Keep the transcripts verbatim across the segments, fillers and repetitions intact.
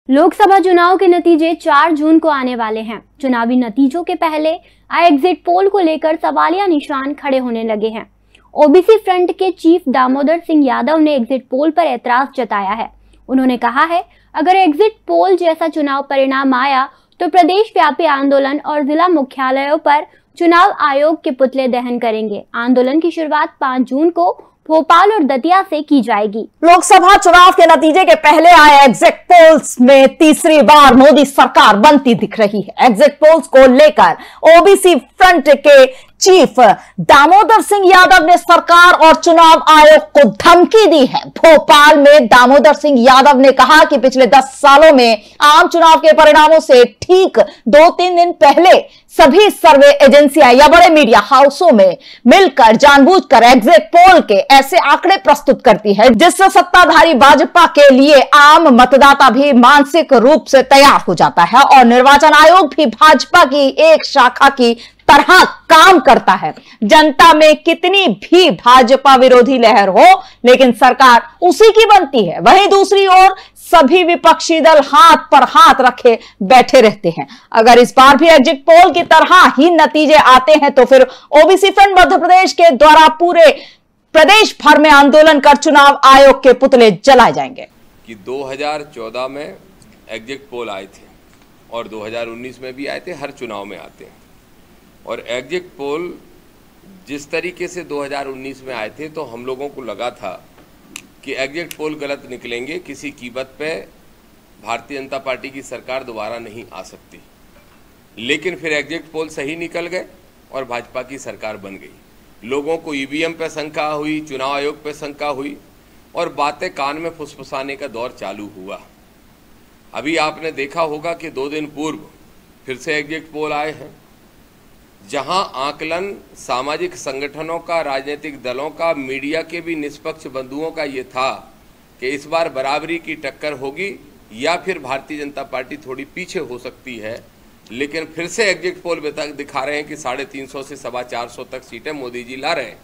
लोकसभा चुनाव के नतीजे चार जून को आने वाले हैं। चुनावी नतीजों के पहले आए एग्जिट पोल को लेकर सवालिया निशान खड़े होने लगे हैं। ओबीसी फ्रंट के चीफ दामोदर सिंह यादव ने एग्जिट पोल पर ऐतराज जताया है। उन्होंने कहा है, अगर एग्जिट पोल जैसा चुनाव परिणाम आया तो प्रदेश व्यापी आंदोलन और जिला मुख्यालयों पर चुनाव आयोग के पुतले दहन करेंगे। आंदोलन की शुरुआत पाँच जून को भोपाल और दतिया से की जाएगी। लोकसभा चुनाव के नतीजे के पहले आए एग्जिट पोल्स में तीसरी बार मोदी सरकार बनती दिख रही है। एग्जिट पोल्स को लेकर ओबीसी फ्रंट के चीफ दामोदर सिंह यादव ने सरकार और चुनाव आयोग को धमकी दी है। भोपाल में दामोदर सिंह यादव ने कहा कि पिछले दस सालों में आम चुनाव के परिणामों से ठीक दो तीन दिन पहले सभी सर्वे एजेंसियां या बड़े मीडिया हाउसों में मिलकर जानबूझकर एग्जिट पोल के ऐसे आंकड़े प्रस्तुत करती है जिससे सत्ताधारी भाजपा के लिए आम मतदाता भी मानसिक रूप से तैयार हो जाता है और निर्वाचन आयोग भी भाजपा की एक शाखा की तरह काम करता है। जनता में कितनी भी भाजपा विरोधी लहर हो, लेकिन सरकार उसी की बनती है। वहीं दूसरी ओर सभी विपक्षी दल हाथ पर हाथ रखे बैठे रहते हैं। अगर इस बार भी एग्जिट पोल की तरह ही नतीजे आते हैं तो फिर ओबीसी फ्रंट मध्य प्रदेश के द्वारा पूरे प्रदेश भर में आंदोलन कर चुनाव आयोग के पुतले जलाए जाएंगे। कि दो हज़ार चौदह में एग्जिट पोल आए थे और दो हज़ार उन्नीस में भी आए थे, हर चुनाव में आते हैं। और एग्जिट पोल जिस तरीके से दो हज़ार उन्नीस में आए थे तो हम लोगों को लगा था कि एग्जिट पोल गलत निकलेंगे, किसी कीमत पे भारतीय जनता पार्टी की सरकार दोबारा नहीं आ सकती। लेकिन फिर एग्जिट पोल सही निकल गए और भाजपा की सरकार बन गई। लोगों को ईवीएम पे शंका हुई, चुनाव आयोग पे शंका हुई और बातें कान में फुसफुसाने का दौर चालू हुआ। अभी आपने देखा होगा कि दो दिन पूर्व फिर से एग्जिट पोल आए हैं, जहां आकलन सामाजिक संगठनों का, राजनीतिक दलों का, मीडिया के भी निष्पक्ष बंधुओं का ये था कि इस बार बराबरी की टक्कर होगी या फिर भारतीय जनता पार्टी थोड़ी पीछे हो सकती है। लेकिन फिर से एग्जिट पोल दिखा रहे हैं कि साढ़े तीन सौ से सवा चार सौ तक सीटें मोदी जी ला रहे हैं।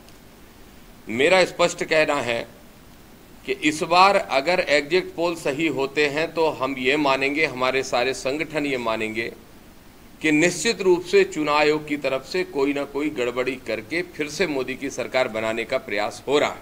मेरा स्पष्ट कहना है कि इस बार अगर एग्जिट पोल सही होते हैं तो हम ये मानेंगे, हमारे सारे संगठन ये मानेंगे कि निश्चित रूप से चुनाव आयोग की तरफ से कोई ना कोई गड़बड़ी करके फिर से मोदी की सरकार बनाने का प्रयास हो रहा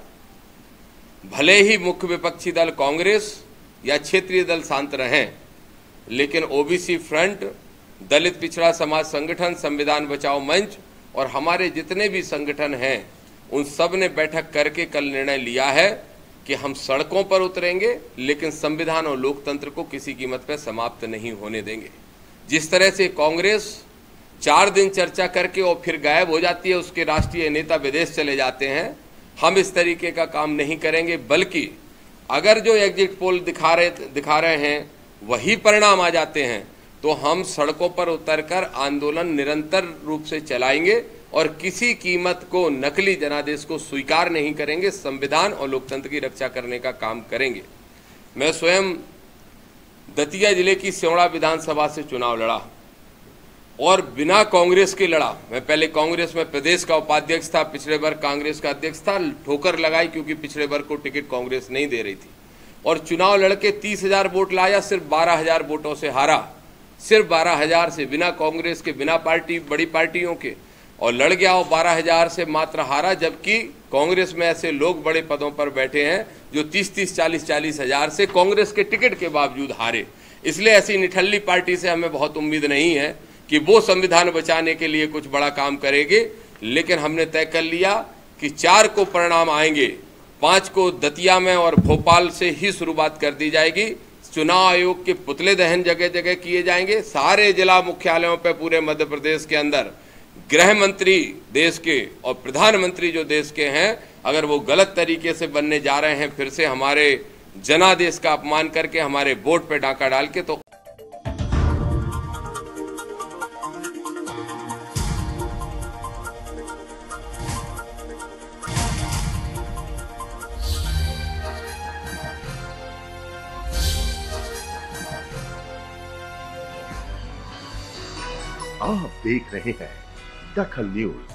है। भले ही मुख्य विपक्षी दल कांग्रेस या क्षेत्रीय दल शांत रहें, लेकिन ओबीसी फ्रंट, दलित पिछड़ा समाज संगठन, संविधान बचाओ मंच और हमारे जितने भी संगठन हैं, उन सब ने बैठक करके कल निर्णय लिया है कि हम सड़कों पर उतरेंगे, लेकिन संविधान और लोकतंत्र को किसी कीमत पर समाप्त नहीं होने देंगे। जिस तरह से कांग्रेस चार दिन चर्चा करके और फिर गायब हो जाती है, उसके राष्ट्रीय नेता विदेश चले जाते हैं, हम इस तरीके का काम नहीं करेंगे। बल्कि अगर जो एग्जिट पोल दिखा रहे दिखा रहे हैं वही परिणाम आ जाते हैं तो हम सड़कों पर उतरकर आंदोलन निरंतर रूप से चलाएंगे और किसी कीमत को, नकली जनादेश को स्वीकार नहीं करेंगे। संविधान और लोकतंत्र की रक्षा करने का काम करेंगे। मैं स्वयं दतिया जिले की सेवड़ा विधानसभा से चुनाव लड़ा और बिना कांग्रेस के लड़ा। मैं पहले कांग्रेस में प्रदेश का उपाध्यक्ष था, पिछड़े वर्ग कांग्रेस का अध्यक्ष था। ठोकर लगाई क्योंकि पिछड़े वर्ग को टिकट कांग्रेस नहीं दे रही थी और चुनाव लड़के तीस हजार वोट लाया, सिर्फ बारह हजार वोटों से हारा। सिर्फ बारह हजार से, बिना कांग्रेस के, बिना पार्टी बड़ी पार्टियों के, और लड़ गया और बारह हजार से मात्र हारा। जबकि कांग्रेस में ऐसे लोग बड़े पदों पर बैठे हैं जो तीस तीस चालीस चालीस हजार से कांग्रेस के टिकट के बावजूद हारे। इसलिए ऐसी निठल्ली पार्टी से हमें बहुत उम्मीद नहीं है कि वो संविधान बचाने के लिए कुछ बड़ा काम करेगी। लेकिन हमने तय कर लिया कि चार को परिणाम आएंगे, पांच को दतिया में और भोपाल से ही शुरुआत कर दी जाएगी। चुनाव आयोग के पुतले दहन जगह जगह किए जाएंगे। सारे जिला मुख्यालयों पर पूरे मध्य प्रदेश के अंदर गृह मंत्री देश के और प्रधानमंत्री जो देश के हैं, अगर वो गलत तरीके से बनने जा रहे हैं, फिर से हमारे जनादेश का अपमान करके, हमारे वोट पे डाका डाल के, तो आप देख रहे हैं दखल न्यूज।